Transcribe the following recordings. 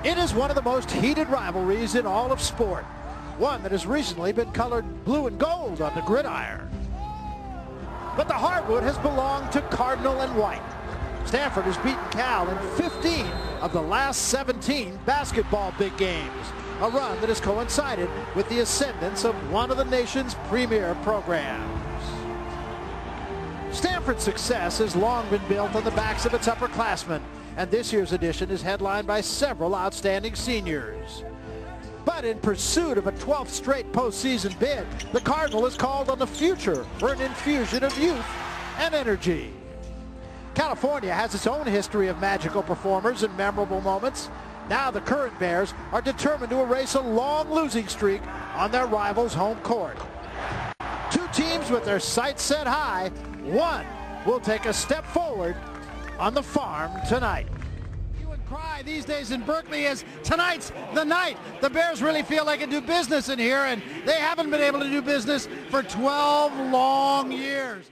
It is one of the most heated rivalries in all of sport. One that has recently been colored blue and gold on the gridiron. But the hardwood has belonged to Cardinal and White. Stanford has beaten Cal in 15 of the last 17 basketball big games. A run that has coincided with the ascendance of one of the nation's premier programs. Stanford's success has long been built on the backs of its upperclassmen, and this year's edition is headlined by several outstanding seniors. But in pursuit of a 12th straight postseason bid, the Cardinal has called on the future for an infusion of youth and energy. California has its own history of magical performers and memorable moments. Now the current Bears are determined to erase a long losing streak on their rivals' home court. Two teams with their sights set high. One will take a step forward on the farm tonight. You would cry these days in Berkeley as tonight's the night. The Bears really feel they can do business in here, and they haven't been able to do business for 12 long years.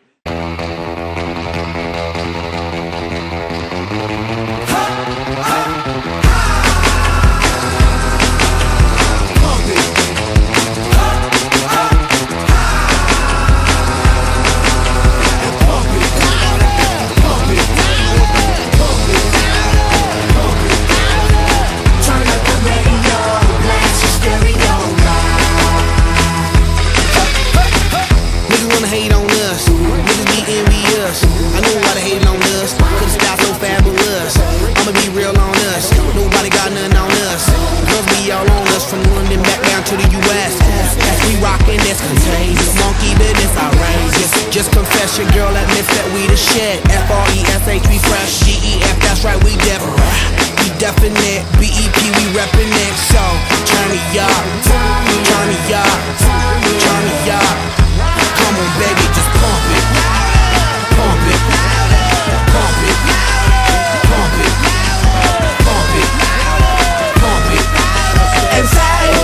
Just confess your girl admits that we the shit. F-R-E-S-H, we fresh. G-E-F, that's right, we definite. We definite. B-E-P, we reppin' it. So, turn me up. Turn me up. Turn me up. Come on, baby, just pump it. Pump it. Pump it. Pump it. Pump it. Pump it. And say,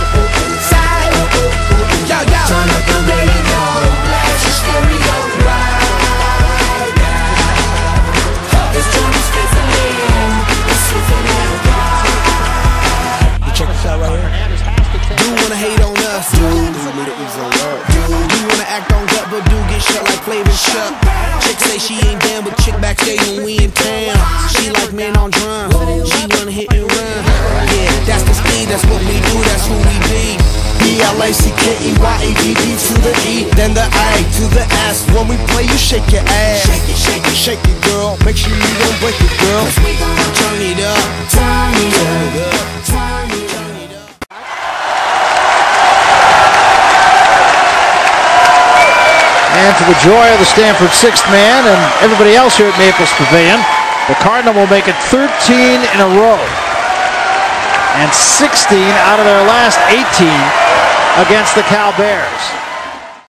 yo, yo. Turn up the radio. Check this out right here. Do wanna hate on us, do wanna act on gut, but do get shut like Flavor Chuck. Chick say she ain't down, but chick backstage when we in town. She like men on drums, she wanna hit and run. Yeah, that's the speed, that's what we do, that's who we be. B-L-A-C-K-E-Y-A-D-D to the E, then the A to the S. When we play, you shake your ass. Shake it, shake it, shake it, girl. Make sure you don't break it, girl. We gon' turn it up, turn it up, turn it up. And to the joy of the Stanford sixth man and everybody else here at Maples Pavilion, the Cardinal will make it 13 in a row and 16 out of their last 18 against the Cal Bears.